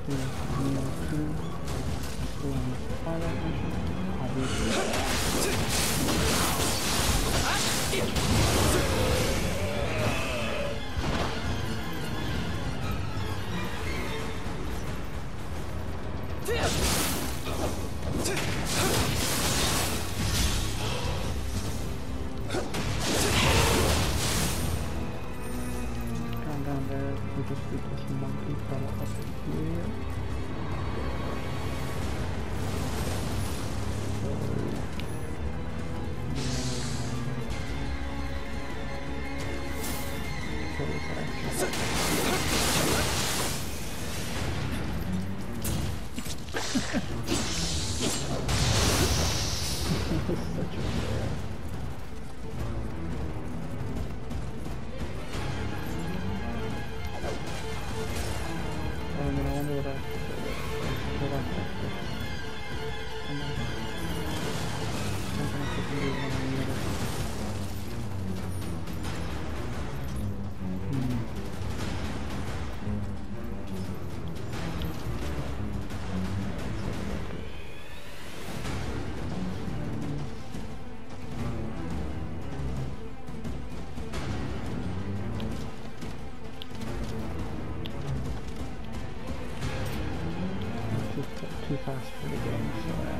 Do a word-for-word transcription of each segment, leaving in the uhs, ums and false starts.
Too fast for the game, so uh,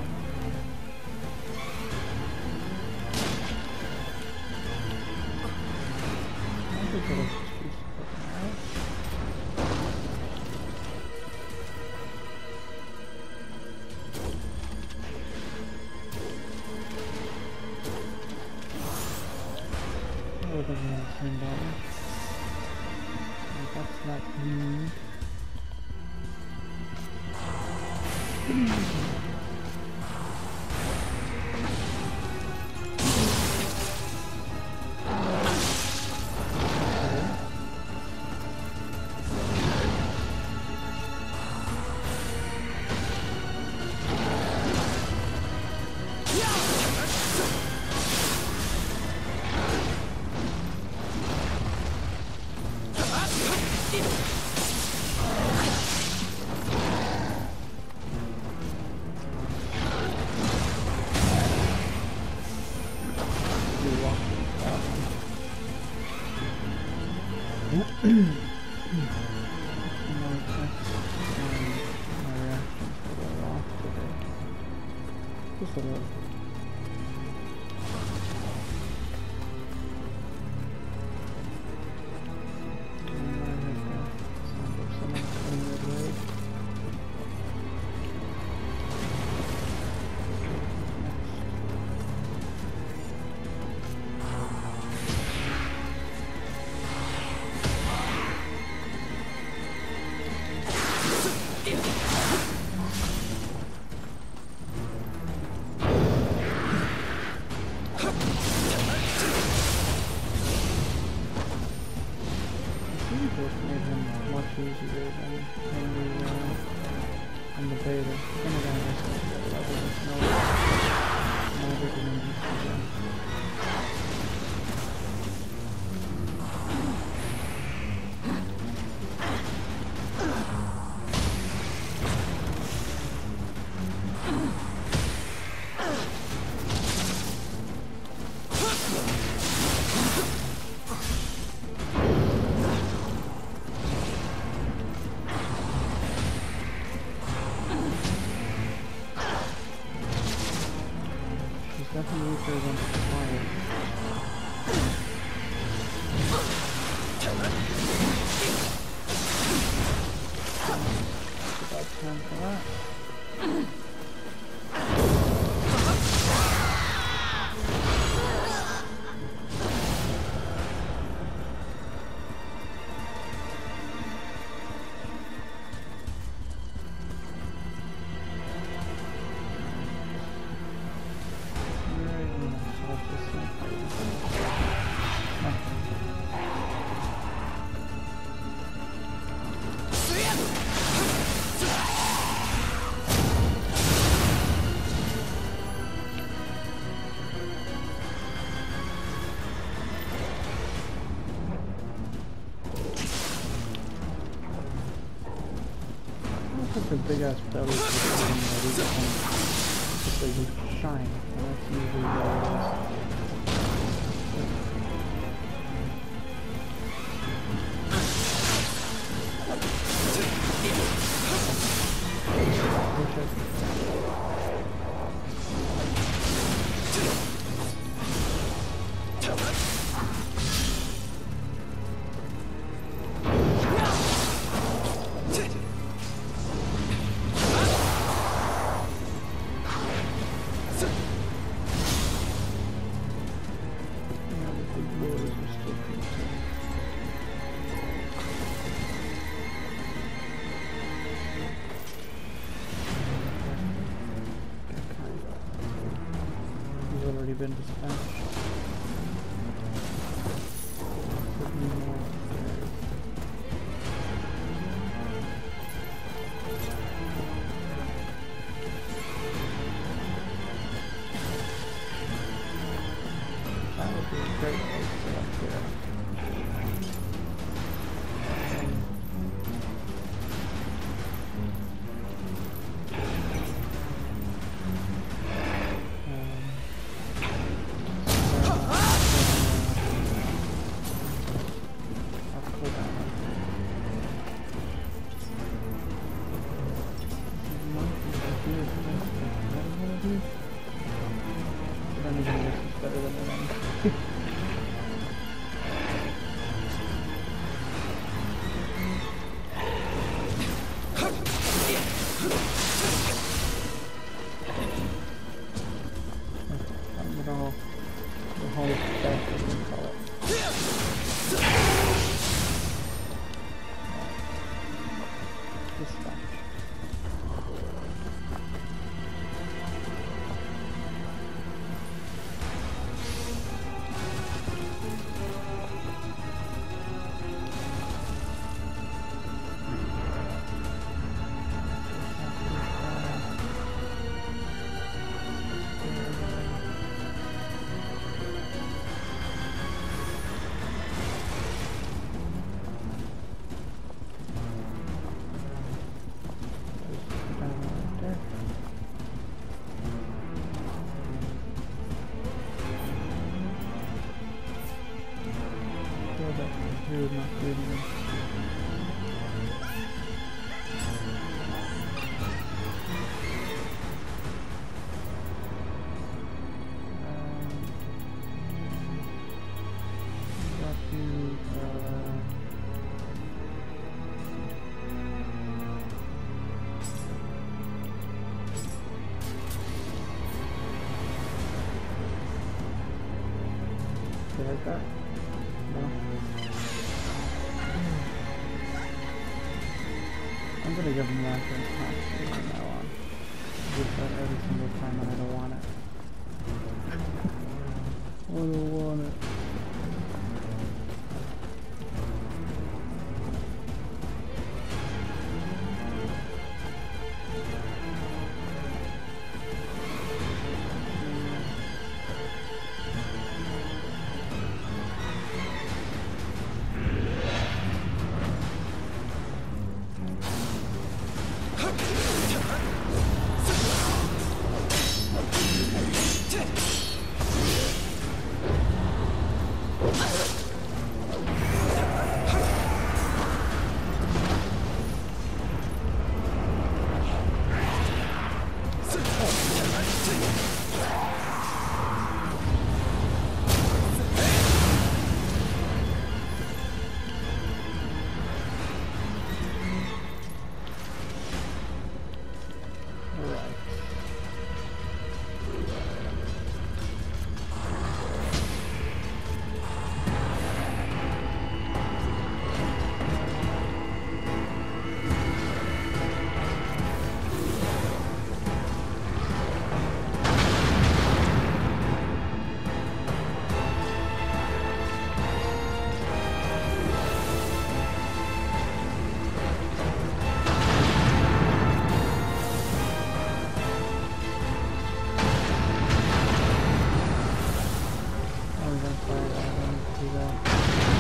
I think it'll just be fucking out. Oh, it doesn't have the same bottom. That's not me. Just a little. Definitely weaker than fire. It's about time for that. Such a big ass belly for something that is just like a shine. And that's usually what it is. Already been dispatched. That would be a great place to up here. Not good enough. Like that? No. I'm gonna give him that constantly from now on. Give that every single time and I don't want it. I don't want it.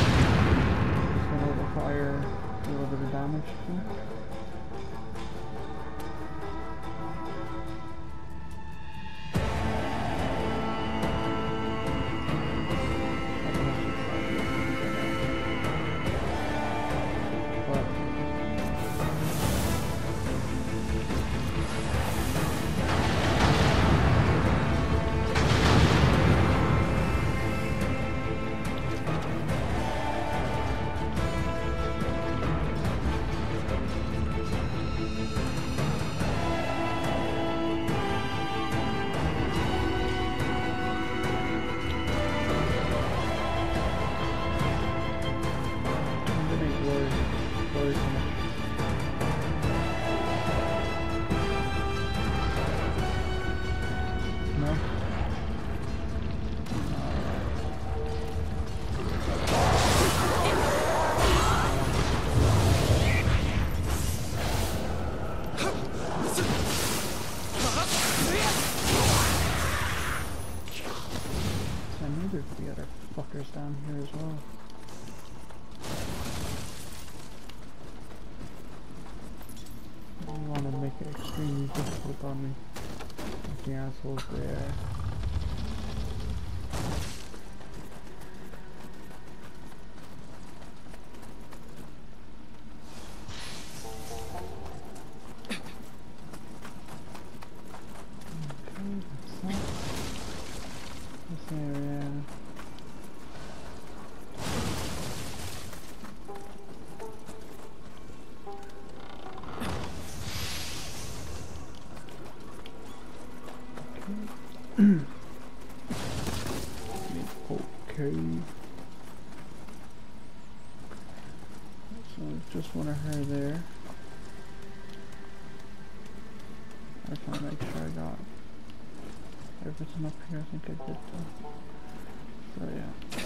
Damage. down here as well. I don't want to make it extremely difficult on me. Like the assholes there. Okay. So just want her there. I just want to make sure I got everything up here. I think I did though. So yeah.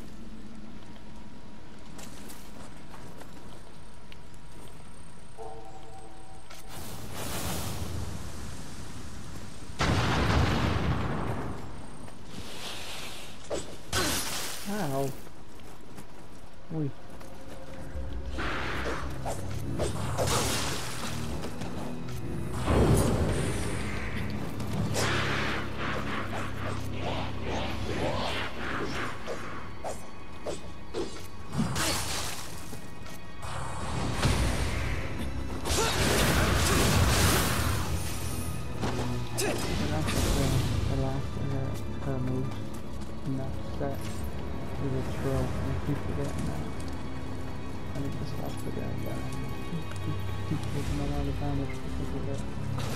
Ow. Oi. The last uh, her moves in that set. With a throw, and I keep forgetting that. I need to stop forgetting that. I keep taking a lot of damage because of it.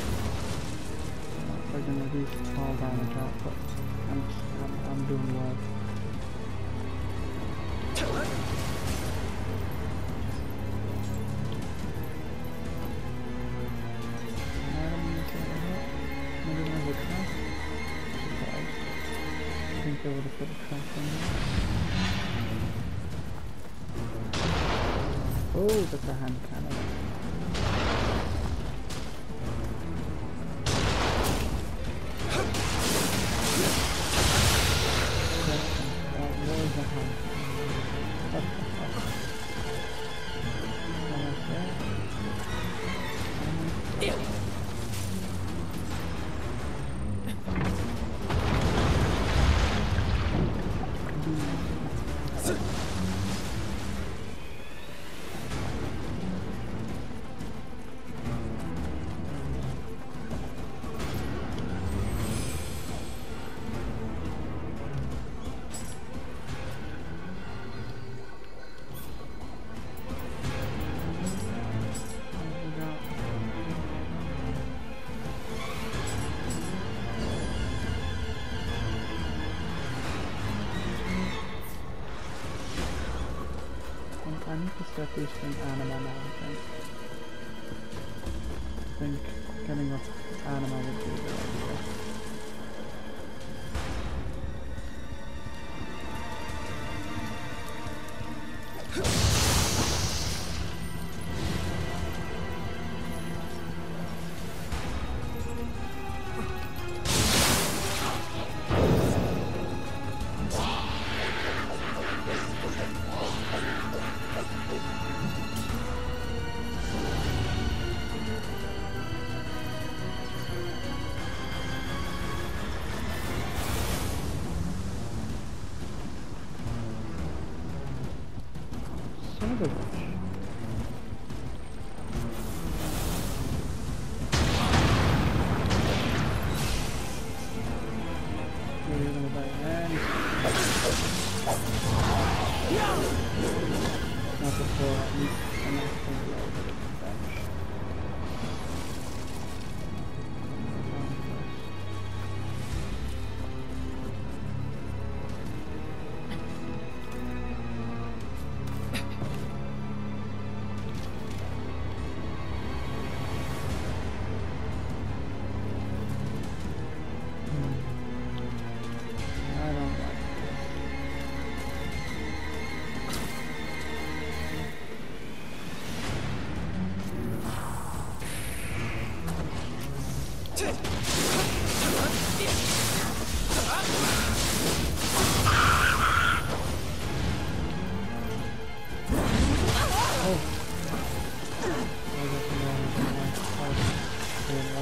Uh, we're gonna reduce all damage out, but I'm, I'm, I'm doing well. Maybe there's a trap? Surprised. I think they would have put a trap in there. Oh, that's a hand cannon. Where is the hand? What the fuck? Almost there. I need to start boosting Anima now, I think. I think getting up Anima would be the right idea. Son of a bitch. Maybe you're gonna die again. Not before at least I'm not gonna be able to get the bench.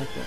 it.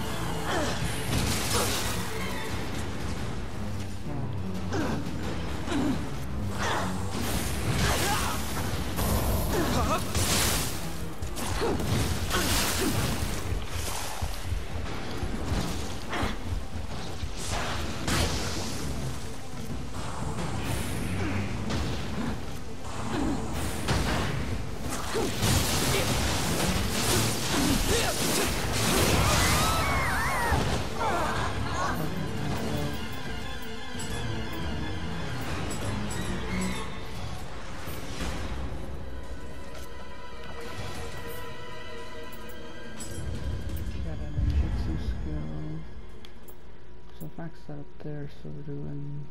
Max that up there, so we're doing.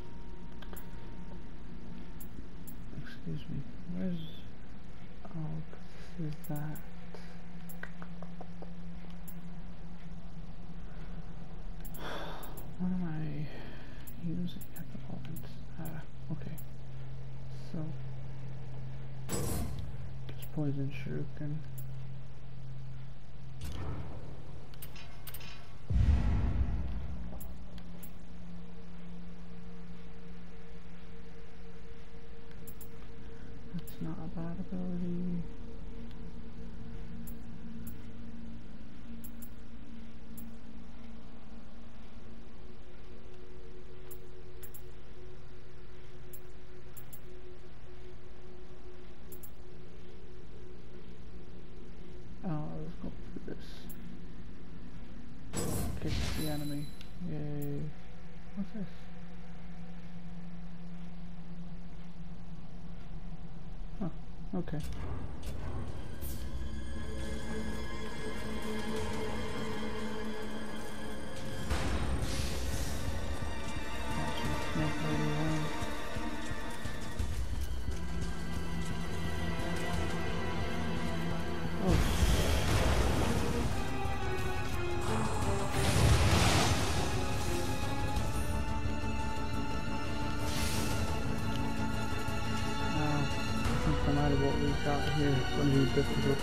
Excuse me, where's. Oh, this is that. What am I using at the moment? Ah, okay. So. Just poison shuriken. Not a bad ability. Oh, let's go through this. Kick the enemy. Yay. What's this? Okay. Oh. No matter what we've got here, it's going to be difficult.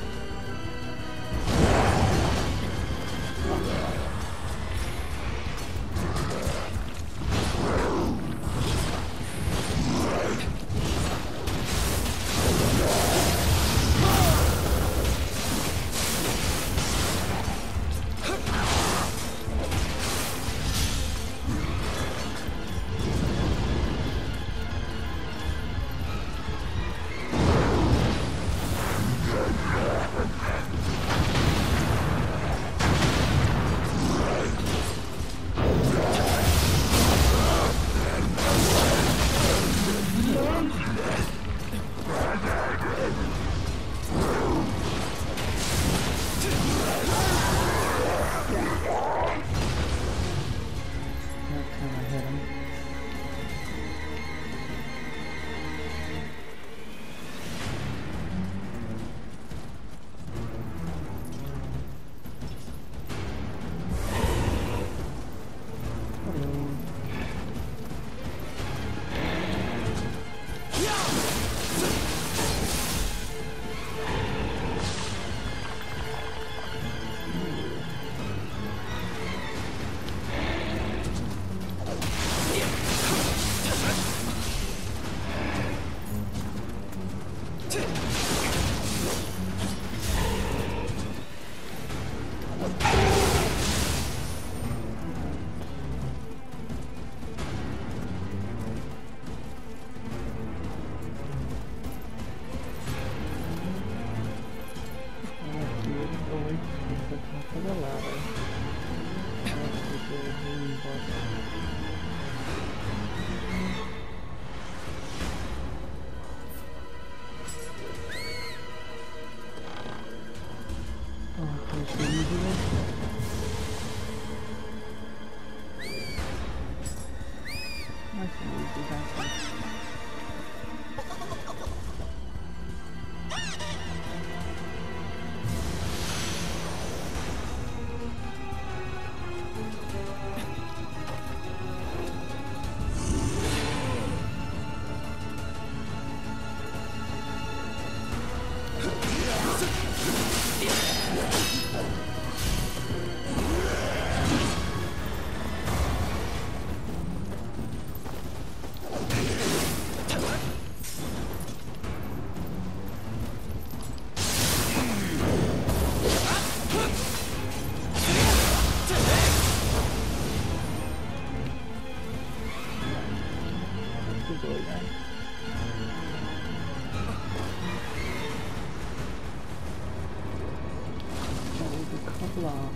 block.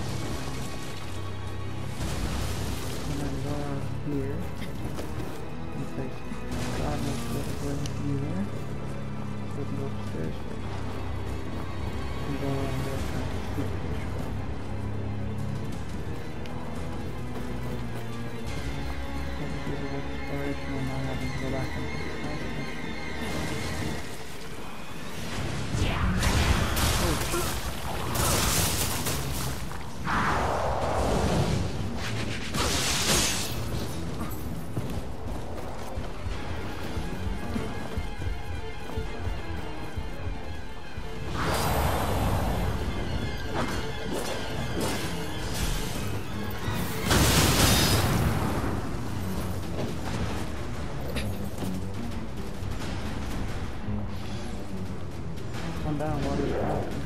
And then go out here. And place God knows what we're going to do there. So we can go upstairs first. And go around there trying to shoot the shot. Exploration and not having to go back into the house. Come down while you're passing.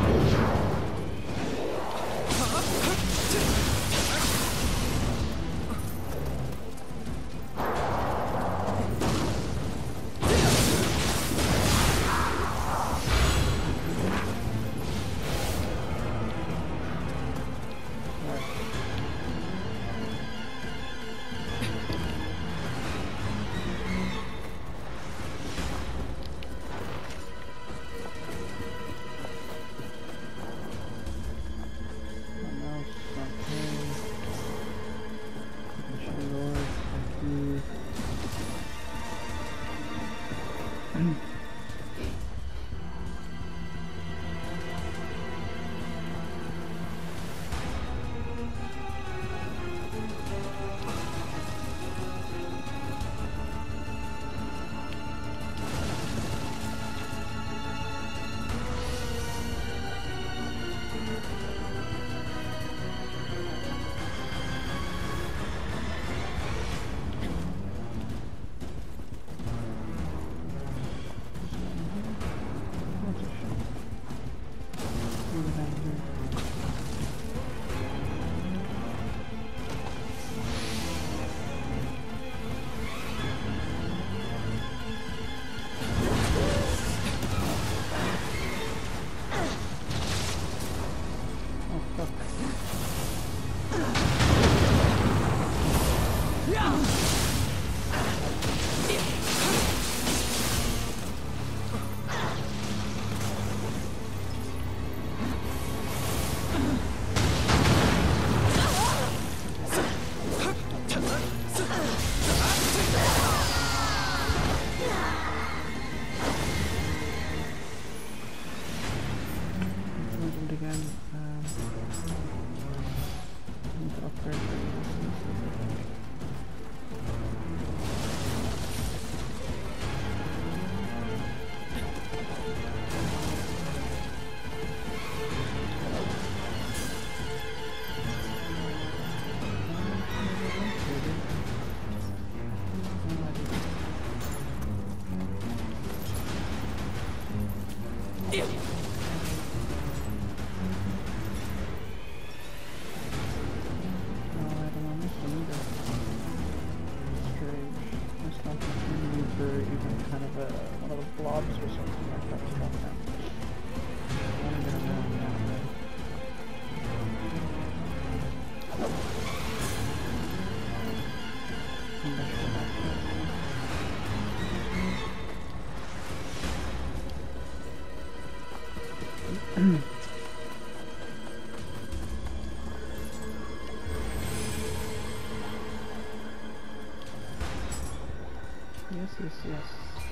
Yes, yes, yes.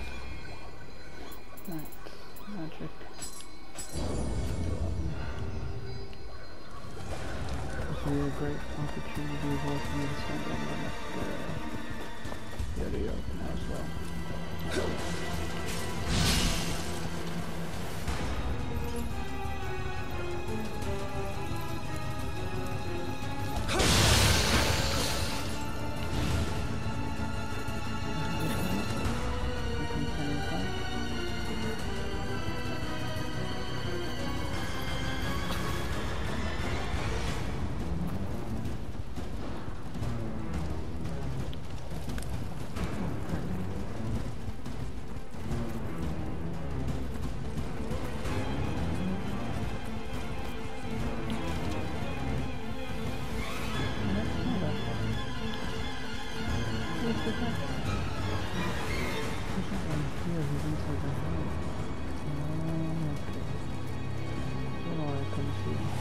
Right, magic. This will be a great opportunity as well for me to spend on the next uh, video now as well. There's not, there's not one here who's inside the house. Oh, okay. Don't know why I couldn't see him.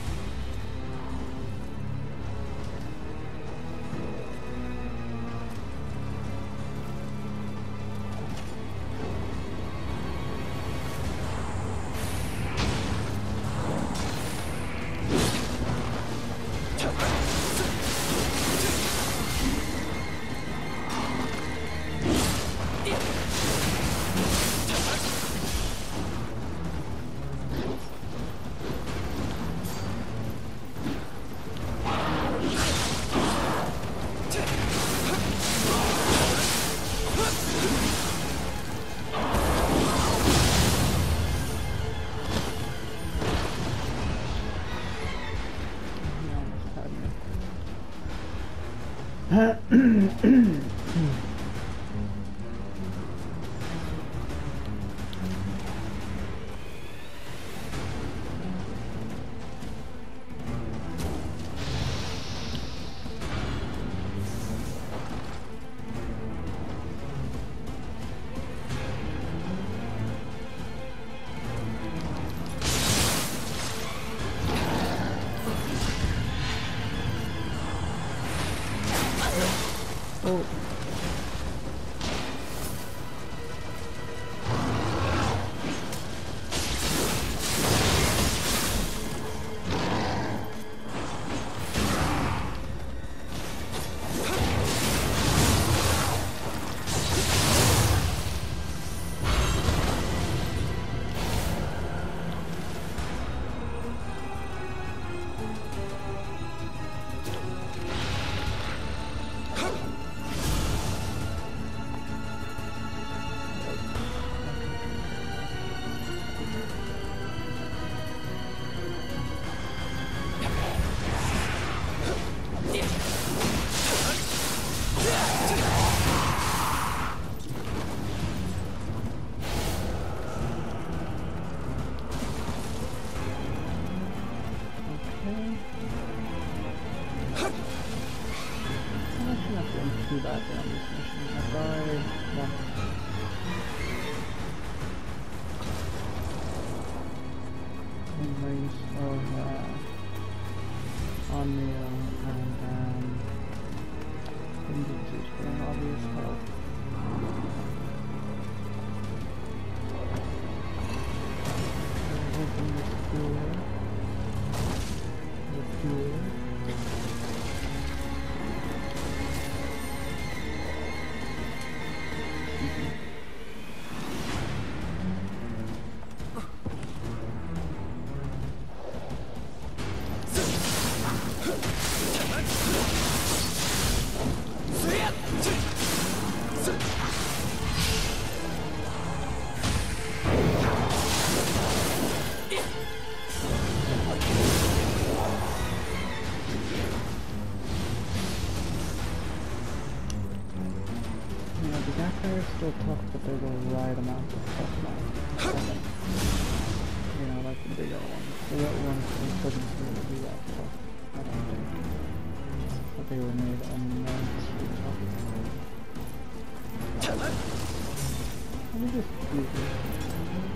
Oh. Too bad on this mission. I died once. In range of uh, Unreal and um, Indexes for an obvious help. Open this door. The door. Still tough, but they're the right amount of tough now. You know, like the bigger ones. The little ones couldn't really be that tough, I don't think. But they were made immensely tough. Let me just do this.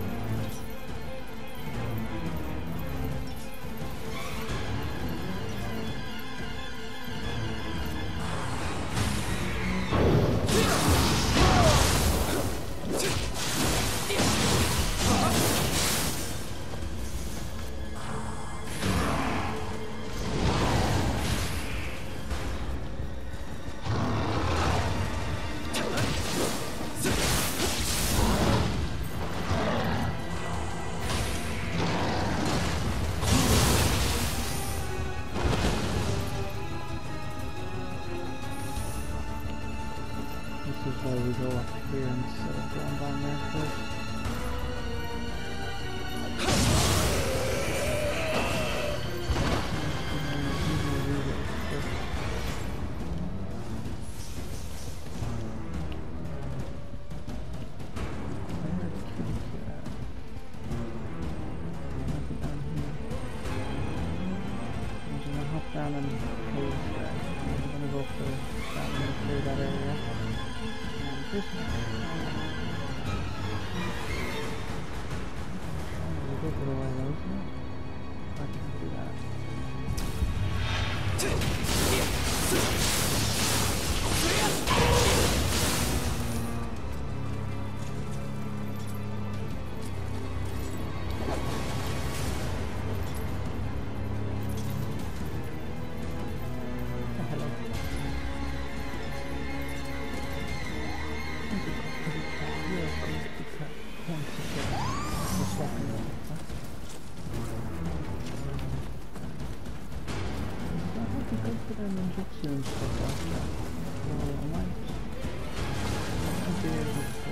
This is why we go up here instead of going down there first. Down and close that. I'm gonna go for that and clear that area. This one. A little bit away, though, isn't it? I can do that. Ninjutsu and stuff like that. So I might, I might be able to...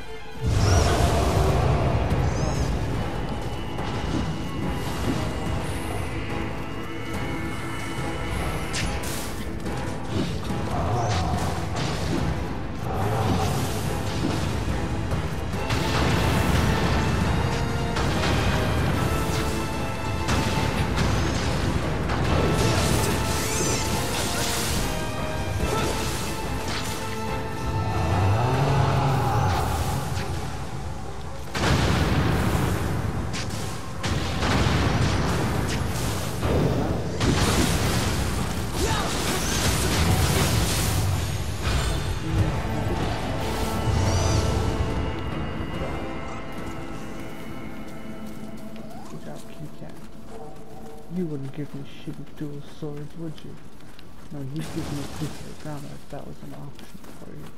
You wouldn't give me shitty dual swords, would you? No, you'd give me a piece of the ground if that was an option for you.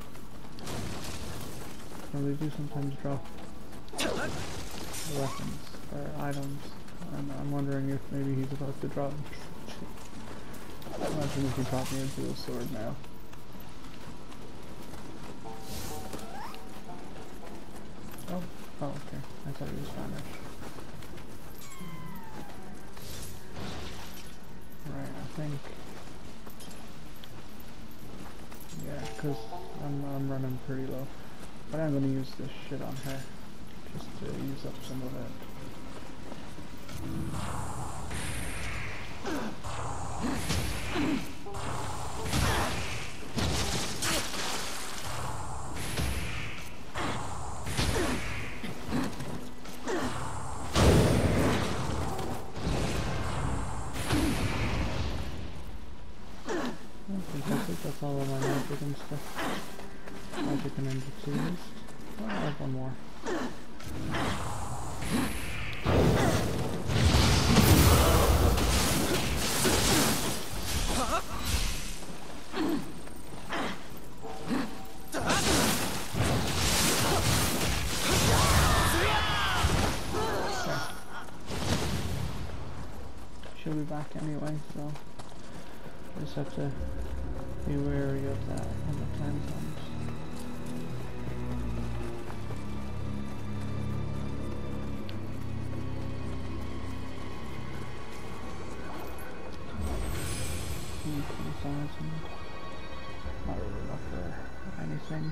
Well, they do sometimes drop weapons or items, and I'm wondering if maybe he's about to drop. Imagine if he taught me a dual sword now. Oh, oh, okay. I thought he was Spanish. Right, I think, yeah, because I'm, I'm running pretty low, but I'm going to use this shit on her, just to use up some of it. That's all of my magic and stuff. Magic and ninjutsu used. Oh, I have one more. Okay. She'll be back anyway, so I just have to be wary of that when the time comes. twenty thousand. Not really enough for anything.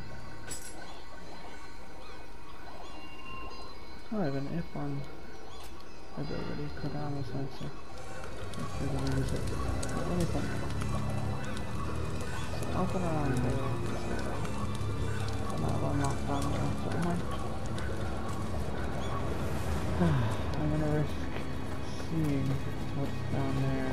Oh, I have an if on ability, Kodama sensor. If you're gonna use it. But let me think. I'll put it on the and I'll unlock that one, so I might. I'm gonna risk seeing what's down there.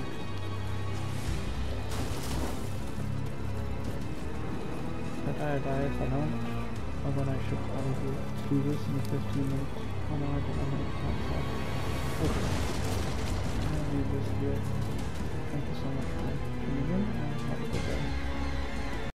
If I die, I die. If I don't, well then I should probably do this in fifteen minutes. Oh no, I don't know how to. Okay. I'm gonna leave this here. Thank you so much.